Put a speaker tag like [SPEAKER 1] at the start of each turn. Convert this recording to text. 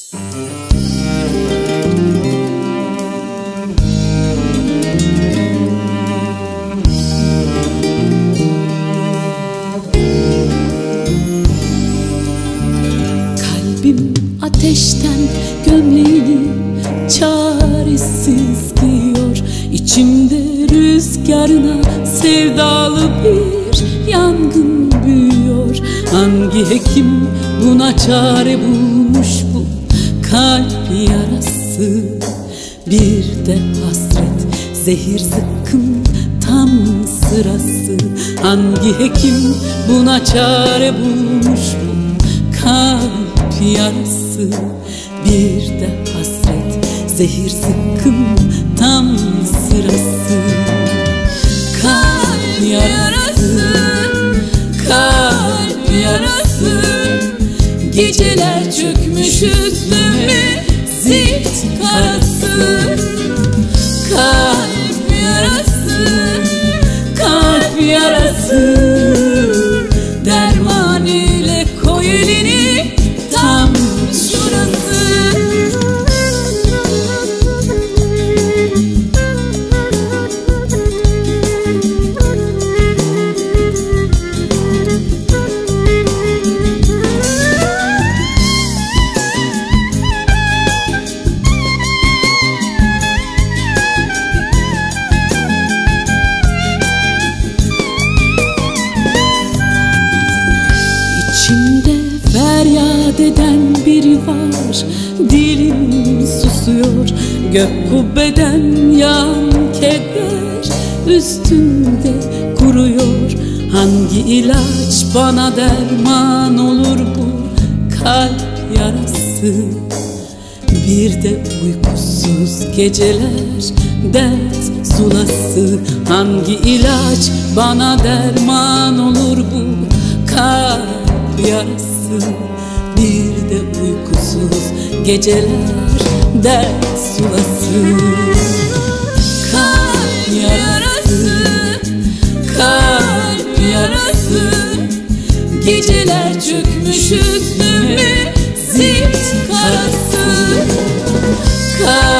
[SPEAKER 1] Kalbim ateşten gömleğini çaresiz giyiyor. İçimde rüzgarına sevdalı bir yangın büyüyor. Hangi hekim buna çare bulmuş bu kalp yarası? Bir de hasret, zehir zıkkım tam sırası. Hangi hekim buna çare bulmuş bu kalp yarası? Bir de hasret, zehir zıkkım tam sırası. Kalp yarası, kalp yarası. Geceler çökmüş üstüme zift karası. Kalp yarası, kalp yarası. Derman ile koy elini tam şurası. İçimde feryat eden biri var, dilim susuyor. Gök kubbeden yağan keder üstümde kuruyor. Hangi ilaç bana derman olur bu kalp yarası? Bir de uykusuz geceler dert sulası. Hangi ilaç bana derman olur bu kalp yarası? Bir de uykusuz geceler dert sulası. Kalp yarası, kalp yarası. Geceler çökmüş üstüme zift karası.